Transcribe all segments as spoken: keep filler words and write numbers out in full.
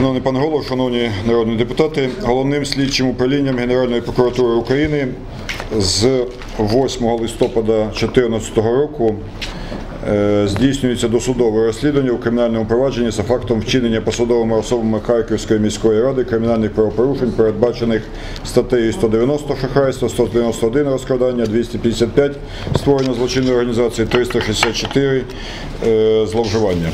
Шановний пане голово, шановні народні депутати, головним слідчим управлінням Генеральної прокуратури України з восьмого листопада дві тисячі чотирнадцятого року здійснюється досудове розслідування у кримінальному провадженні за фактом вчинення посадовими особами Харківської міської ради кримінальних правопорушень, передбачених статтею сто дев'яносто шахрайство, сто дев'яносто один розкрадання, двісті п'ятдесят п'ять створення злочинної організації, триста шістдесят чотири зловживання.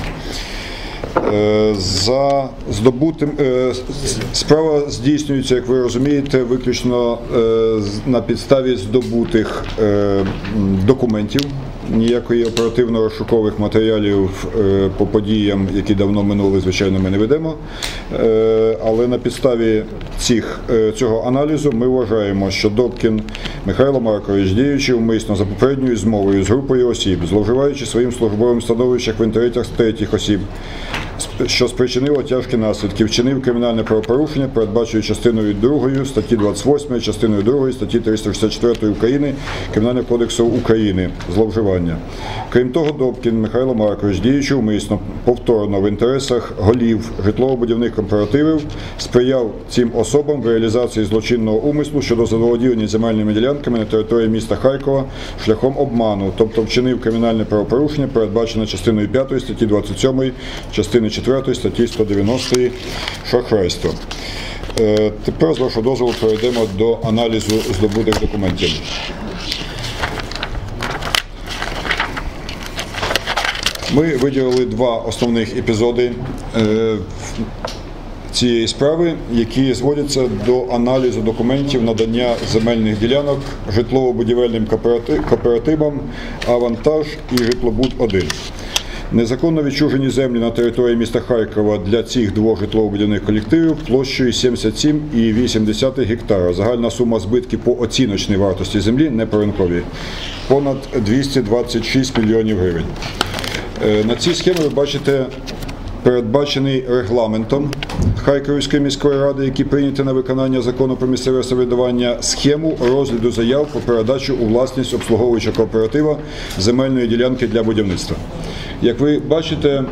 За здобутим справа здійснюється, як ви розумієте, виключно на підставі здобутих документів. Ніякої оперативно-розшукових матеріалів по подіям, які давно минули, звичайно, ми не ведемо. Але на підставі цих, цього аналізу ми вважаємо, що Добкін Михайло Маркович, діючи умисно за попередньою змовою з групою осіб, зловживаючи своїм службовим становищем в інтересах третіх осіб, що спричинило тяжкі наслідки, вчинив кримінальне правопорушення, передбачує частиною другою статті двадцять восьмої, частиною другою статті триста шістдесят четвертої України Кримінального кодексу України зловживання. Крім того, Добкін Михайло Маркович, діючи умисно, повторно в інтересах голів житлово-будівних кооперативів, сприяв цим особам в реалізації злочинного умислу щодо заволодіння земельними ділянками на території міста Харкова шляхом обману, тобто вчинив кримінальне правопорушення, передбачене частиною п'ятої статті двадцять сьомої, частини четвертої статті сто дев'яносто шахрайство. Тепер, з вашого дозволу, перейдемо до аналізу здобутих документів. Ми виділили два основних епізоди цієї справи, які зводяться до аналізу документів надання земельних ділянок житлово-будівельним кооперативам «Авантаж» і «Житлобуд один». Незаконно відчужені землі на території міста Харкова для цих двох житлово-будівних колективів площею сімдесят сім цілих вісім десятих гектара. Загальна сума збитків по оціночній вартості землі, не по ринковій, понад двісті двадцять шість мільйонів гривень. На цій схемі ви бачите передбачений регламентом Харківської міської ради, який прийнятий на виконання закону про місцеве самоврядування, схему розгляду заяв про передачу у власність обслуговуючого кооператива земельної ділянки для будівництва. Як ви бачите,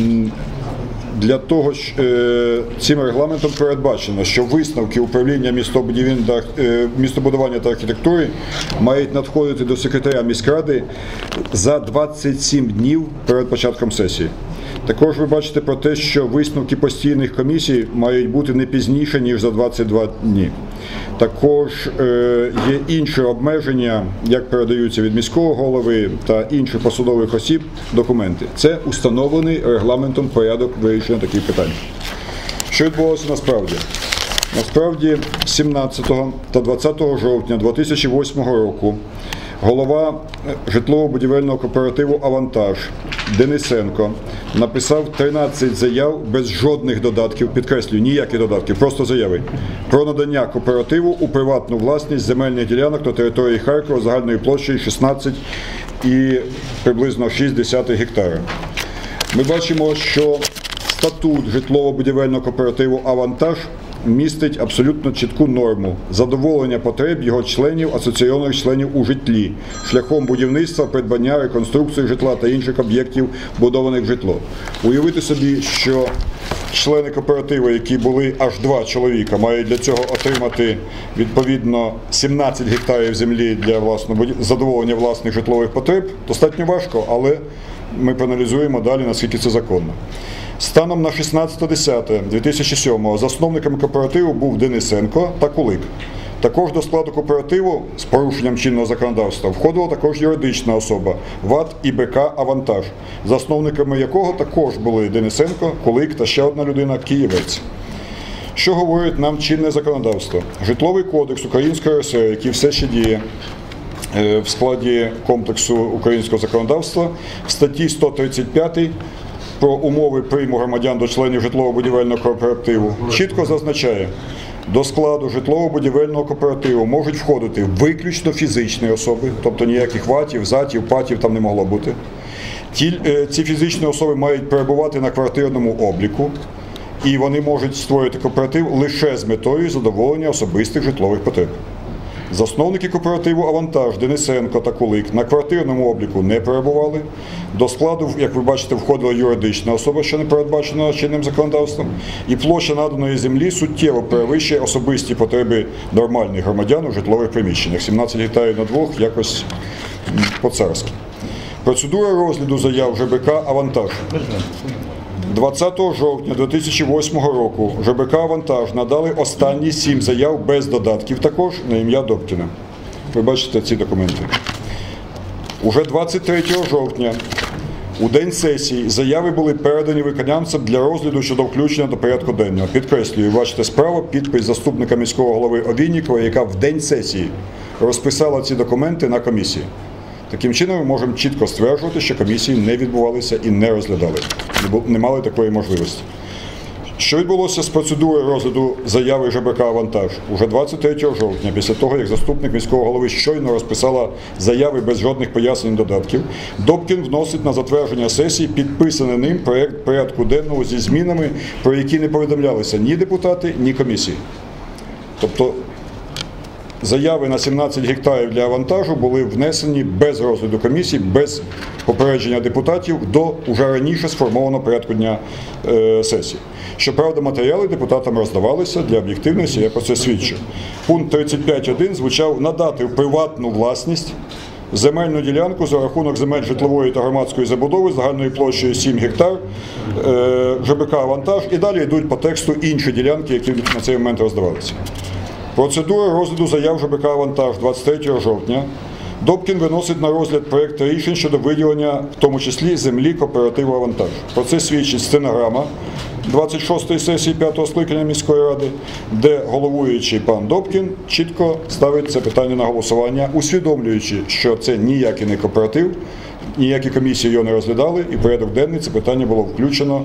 для того, що цим регламентом передбачено, що висновки управління містобудування та архітектури мають надходити до секретаря міськради за двадцять сім днів перед початком сесії. Також ви бачите про те, що висновки постійних комісій мають бути не пізніше, ніж за двадцять два дні. Також е, є інші обмеження, як передаються від міського голови та інших посадових осіб документи. Це установлений регламентом порядок вирішення таких питань. Що відбулося насправді? Насправді, сімнадцятого та двадцятого жовтня дві тисячі восьмого року голова житлово-будівельного кооперативу «Авантаж» Денисенко написав тринадцять заяв без жодних додатків, підкреслюю, ніяких додатків, просто заяви, про надання кооперативу у приватну власність земельних ділянок на території Харкова загальною площею шістнадцять і приблизно шість десятих гектара. Ми бачимо, що статут житлово-будівельного кооперативу «Авантаж» містить абсолютно чітку норму задоволення потреб його членів, асоційованих членів у житлі, шляхом будівництва, придбання, реконструкції житла та інших об'єктів, будованих в житло. Уявити собі, що члени кооперативу, які були аж два чоловіка, мають для цього отримати відповідно сімнадцять гектарів землі для власного задоволення власних житлових потреб, достатньо важко, але ми проаналізуємо далі, наскільки це законно. Станом на шістнадцяте десяте дві тисячі сьомого засновниками кооперативу був Денисенко та Кулик. Також до складу кооперативу з порушенням чинного законодавства входила також юридична особа ВАТ і БК «Авантаж», засновниками якого також були Денисенко, Кулик та ще одна людина – Києвець. Що говорить нам чинне законодавство? Житловий кодекс Української РСР, який все ще діє в складі комплексу українського законодавства, в статті сто тридцять п'ятій про умови прийму громадян до членів житлово-будівельного кооперативу чітко зазначає, до складу житлово-будівельного кооперативу можуть входити виключно фізичні особи, тобто ніяких ватів, затів, патів там не могло бути. Ті, ці фізичні особи мають перебувати на квартирному обліку, і вони можуть створити кооператив лише з метою задоволення особистих житлових потреб. Засновники кооперативу «Авантаж» Денисенко та Кулик на квартирному обліку не перебували. До складу, як ви бачите, входила юридична особа, що не передбачена чинним законодавством. І площа наданої землі суттєво перевищує особисті потреби нормальних громадян у житлових приміщеннях. сімнадцять гектарів на двох якось по-царськи. Процедура розгляду заяв ЖБК «Авантаж». двадцятого жовтня дві тисячі восьмого року ЖБК «Авантаж» надали останні сім заяв без додатків також на ім'я Добкіна. Ви бачите ці документи. Уже двадцять третього жовтня, у день сесії, заяви були передані виконавцям для розгляду щодо включення до порядку денного. Підкреслюю, бачите справа, підпис заступника міського голови Овійнікова, яка в день сесії розписала ці документи на комісії. Таким чином, ми можемо чітко стверджувати, що комісії не відбувалися і не розглядали, не мали такої можливості. Що відбулося з процедурою розгляду заяви ЖБК «Авантаж»? Уже двадцять третього жовтня, після того, як заступник міського голови щойно розписала заяви без жодних пояснень додатків, Добкін вносить на затвердження сесії підписаний ним проєкт порядку денного зі змінами, про які не повідомлялися ні депутати, ні комісії. Тобто, заяви на сімнадцять гектарів для «Авантажу» були внесені без розгляду комісії, без попередження депутатів до уже раніше сформованого порядку дня е, сесії. Щоправда, матеріали депутатам роздавалися для об'єктивності, я про це свідчу. Пункт тридцять п'ять один звучав «надати в приватну власність земельну ділянку за рахунок земель житлової та громадської забудови загальною площею сім гектар е, ЖБК «Авантаж» і далі йдуть по тексту інші ділянки, які на цей момент роздавалися. Процедура розгляду заяв ЖБК «Авантаж» двадцять третього жовтня. Добкін виносить на розгляд проєкт рішень щодо виділення, в тому числі, землі кооперативу «Авантаж». Про це свідчить стенограма двадцять шостої сесії п'ятого скликання міської ради, де головуючий пан Добкін чітко ставить це питання на голосування, усвідомлюючи, що це ніякий не кооператив, ніякі комісії його не розглядали, і в порядок денний це питання було включено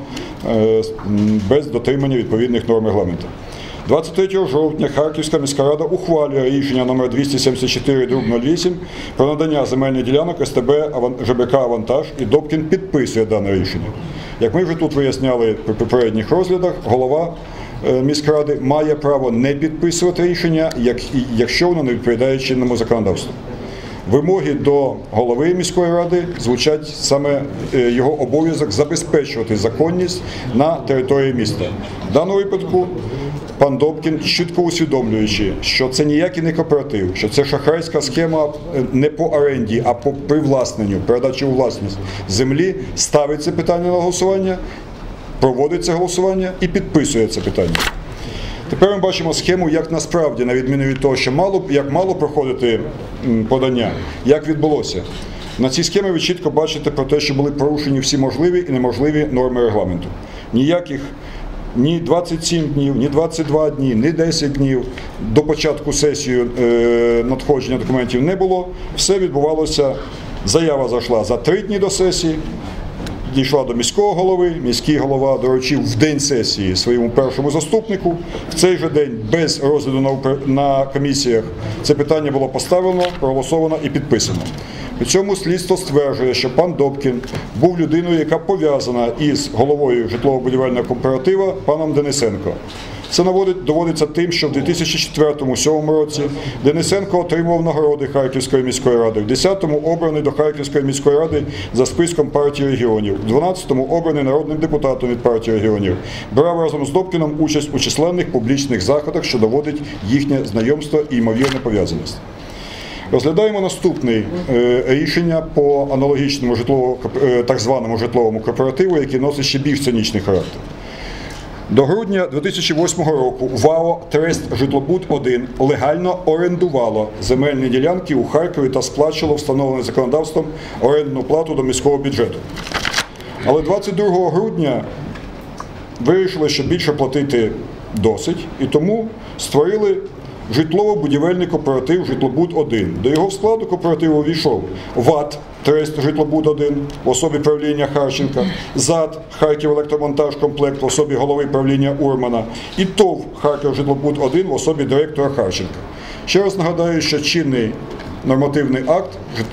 без дотримання відповідних норм регламенту. двадцять третього жовтня Харківська міська рада ухвалює рішення номер двісті сімдесят чотири нуль вісім про надання земельних ділянок СТБ ЖБК «Авантаж», і Добкін підписує дане рішення. Як ми вже тут виясняли при попередніх розглядах, голова міськради має право не підписувати рішення, якщо воно не відповідає чинному законодавству. Вимоги до голови міської ради звучать саме його обов'язок забезпечувати законність на території міста. В даному випадку пан Добкін, чітко усвідомлюючи, що це ніякий не кооператив, що це шахрайська схема не по оренді, а по привласненню, передачі у власність землі, ставить це питання на голосування, проводить це голосування і підписує це питання. Тепер ми бачимо схему, як насправді, на відміну від того, що мало, як мало проходити подання, як відбулося. На цій схемі ви чітко бачите про те, що були порушені всі можливі і неможливі норми регламенту. Ніяких ні двадцять сім днів, ні двадцять два дні, ні десять днів до початку сесії е, надходження документів не було. Все відбувалося, заява зайшла за три дні до сесії, дійшла до міського голови, міський голова доручив в день сесії своєму першому заступнику. В цей же день без розгляду на, на комісіях це питання було поставлено, проголосовано і підписано. При цьому слідство стверджує, що пан Добкін був людиною, яка пов'язана із головою житлово-будівельного кооператива паном Денисенко. Це наводить, доводиться тим, що в дві тисячі четвертому - дві тисячі сьомому році Денисенко отримував нагороди Харківської міської ради, в дві тисячі десятому обраний до Харківської міської ради за списком партії регіонів, в дві тисячі дванадцятому обраний народним депутатом від партії регіонів. Брав разом з Добкіном участь у численних публічних заходах, що доводить їхнє знайомство і ймовірну пов'язаність. Розглядаємо наступне е, рішення по аналогічному житлово, е, так званому житловому кооперативу, який носить ще більш цинічний характер. До грудня дві тисячі восьмого року ВАО «Трест Житлобуд один» легально орендувало земельні ділянки у Харкові та сплачувало встановлений законодавством орендну плату до міського бюджету. Але двадцять другого грудня вирішили, що більше платити досить, і тому створили житлово-будівельний кооператив «Житлобуд один». До його складу кооперативу увійшов ВАТ «Трест Житлобуд один» в особі правління Харченка, ЗАД «Харків-електромонтаж-комплект» в особі голови правління Урмана і ТОВ «Харків-Житлобуд один» в особі директора Харченка. Ще раз нагадаю, що чинний нормативний акт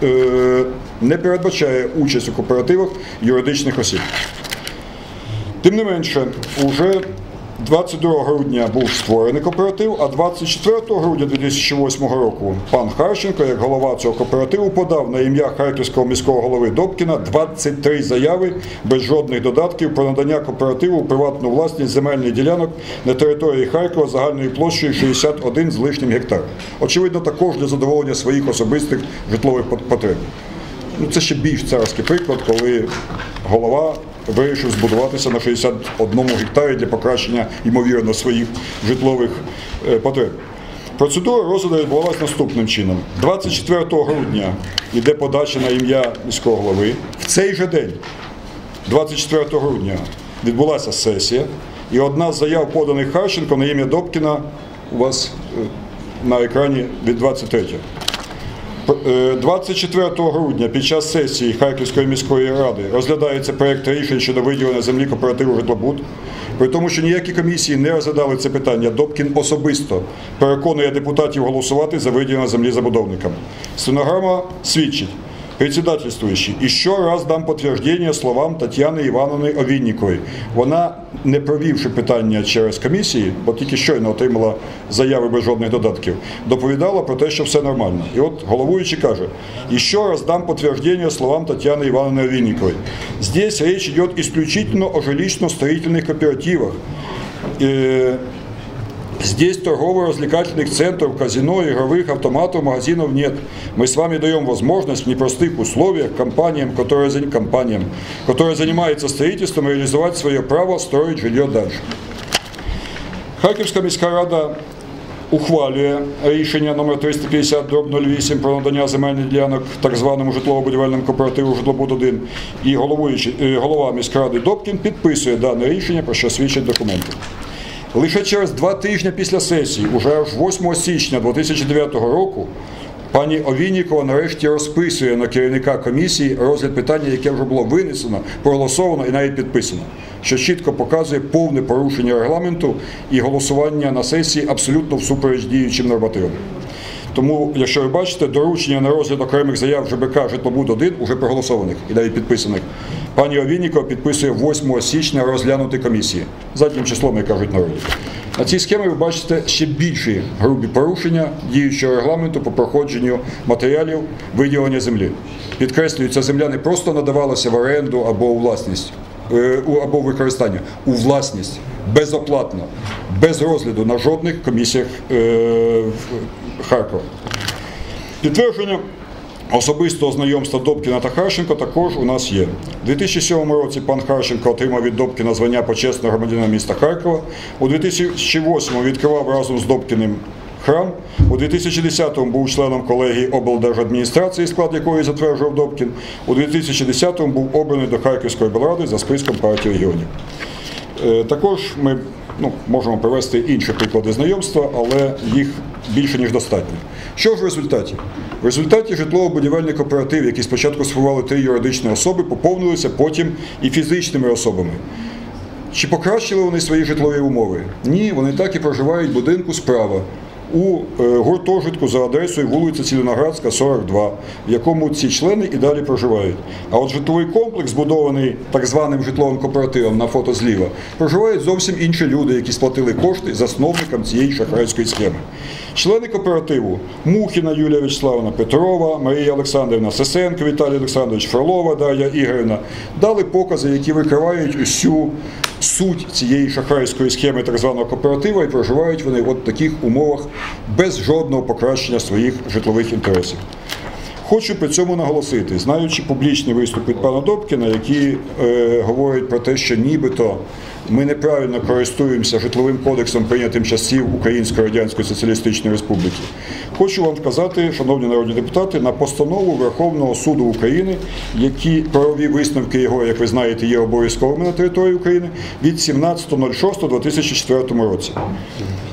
не передбачає участь у кооперативах юридичних осіб. Тим не менше, уже двадцять другого грудня був створений кооператив, а двадцять четвертого грудня дві тисячі восьмого року пан Харченко, як голова цього кооперативу, подав на ім'я харківського міського голови Добкіна двадцять три заяви без жодних додатків про надання кооперативу у приватну власність земельних ділянок на території Харкова загальною площею шістдесят один з лишнім гектар. Очевидно, також для задоволення своїх особистих житлових потреб. Ну, це ще більш царський приклад, коли голова вирішив збудуватися на шістдесят одному гектарі для покращення, ймовірно, своїх житлових потреб. Процедура розгляду відбувалася наступним чином. двадцять четвертого грудня йде подача на ім'я міського голови. В цей же день, двадцять четвертого грудня, відбулася сесія, і одна з заяв, поданих Харченко на ім'я Добкіна, у вас на екрані від двадцять третього. двадцять четвертого грудня під час сесії Харківської міської ради розглядається проєкт рішень щодо виділення землі кооперативу «Житлобуд». При тому, що ніякі комісії не розглядали це питання, Добкін особисто переконує депутатів голосувати за виділення землі забудовникам. Стенограма свідчить: председательствующий, еще раз дам підтвердження словам Тетяни Івановни Овіннікової. Вона, не провівши питання через комісії, бо тільки щойно отримала заяви без жодних додатків, доповідала про те, що все нормально. І от головуючий каже: «Еще раз дам підтвердження словам Тетяни Івановни Овіннікової. Здесь речь идет исключительно о жилищно-строительных кооперативах. Здесь торгово-развлекательных центров, казино, игровых автоматов, магазинов нет. Мы с вами даем возможность в непростых условиях компаниям, которые, компаниям, которые занимаются строительством, реализовать свое право строить жилье дальше». Харківська міська рада ухвалює рішення номер триста п'ятдесят дріб нуль вісім про надання земельних ділянок так званому житлово-будівельному кооперативу «Житлобуд один», і головуючий, голова міськради Добкін підписує дане рішення, про що свідчать документи. Лише через два тижні після сесії, уже аж восьмого січня дві тисячі дев'ятого року, пані Овіннікова нарешті розписує на керівника комісії розгляд питання, яке вже було винесено, проголосовано і навіть підписано, що чітко показує повне порушення регламенту і голосування на сесії абсолютно всупереч діючим нормативам. Тому, якщо ви бачите, доручення на розгляд окремих заяв ЖБК «Житлобуд один» уже проголосованих і навіть підписаних, пані Овіннікова підписує восьмого січня розглянути комісії. Заднім числом, як кажуть народі. На цій схемі ви бачите ще більші грубі порушення діючого регламенту по проходженню матеріалів виділення землі. Підкреслюю, ця земля не просто надавалася в оренду або у власність, або в використання, у власність, безоплатно, без розгляду на жодних комісіях Харкова. Підтвердження особистого знайомства Добкіна та Харченко також у нас є. У дві тисячі сьомому році пан Харченко отримав від Добкіна звання почесного громадянина міста Харкова. У дві тисячі восьмому відкривав разом з Добкіним храм. У дві тисячі десятому був членом колегії облдержадміністрації, склад якої затверджував Добкін. У дві тисячі десятому був обраний до Харківської облради за списком партії регіонів. Також ми ну, можемо привести інші приклади знайомства, але їх більше, ніж достатньо. Що ж в результаті? В результаті житлово-будівельний кооператив, який спочатку сформували три юридичні особи, поповнилися потім і фізичними особами. Чи покращили вони свої житлові умови? Ні, вони так і проживають в будинку справа, у гуртожитку за адресою вулиця Цілиноградська, сорок два, в якому ці члени і далі проживають. А от житловий комплекс, збудований так званим житловим кооперативом на фото зліва, проживають зовсім інші люди, які сплатили кошти засновникам цієї шахрайської схеми. Члени кооперативу – Мухіна Юлія Вячеславівна, Петрова, Марія Олександрівна, Сисенко Віталій Олександрович, Фролова Дар'я Ігорівна дали покази, які викривають усю суть цієї шахрайської схеми так званого кооператива, і проживають вони в таких умовах без жодного покращення своїх житлових інтересів. Хочу при цьому наголосити, знаючи публічний виступ від пана Добкіна, який е, говорить про те, що нібито ми неправильно користуємося житловим кодексом, прийнятим часів Української Радянської Соціалістичної Республіки. Хочу вам сказати, шановні народні депутати, на постанову Верховного суду України, які правові висновки його, як ви знаєте, є обов'язковими на території України, від сімнадцятого шостого дві тисячі четвертого році.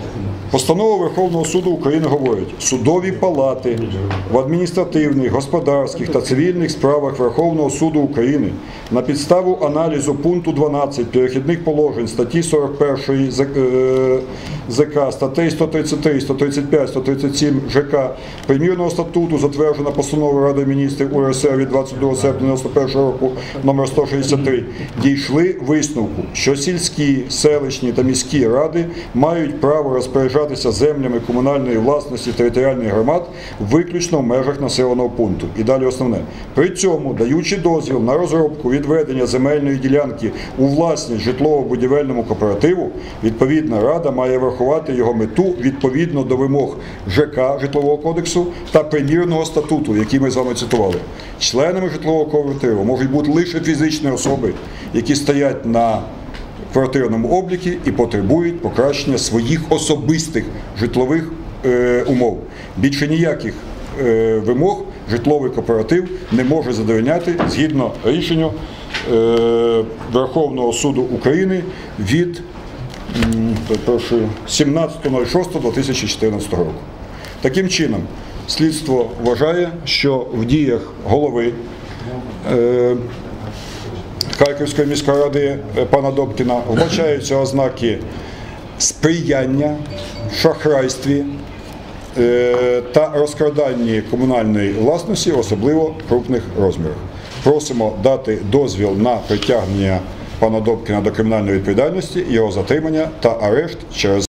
Постанова Верховного суду України говорить: судові палати в адміністративних, господарських та цивільних справах Верховного суду України на підставу аналізу пункту дванадцять перехідних положень статті сорок першої ЗК, статей сто тридцять три, сто тридцять п'ять, сто тридцять сім ЖК, примірного статуту, затверджена постановою Ради міністрів УРСР від двадцять другого серпня дев'яносто першого року номер сто шістдесят три, дійшли висновку, що сільські, селищні та міські ради мають право розпоряджатися землями комунальної власності територіальних громад виключно в межах населеного пункту. І далі основне. При цьому, даючи дозвіл на розробку відведення земельної ділянки у власність житлово-будівельному кооперативу, відповідна рада має врахувати його мету відповідно до вимог ЖК Житлового кодексу та примірного статуту, який ми з вами цитували. Членами житлового кооперативу можуть бути лише фізичні особи, які стоять на квартирному обліку і потребують покращення своїх особистих житлових е, умов. Більше ніяких е, вимог житловий кооператив не може задовольняти згідно рішенню е, Верховного суду України від сімнадцятого шостого дві тисячі чотирнадцятого року. Таким чином, слідство вважає, що в діях голови е, Харківської міської ради пана Добкіна вбачаються ознаки сприяння, шахрайстві е, та розкраданні комунальної власності, особливо крупних розмірах. Просимо дати дозвіл на притягнення пана Добкіна до кримінальної відповідальності, його затримання та арешт через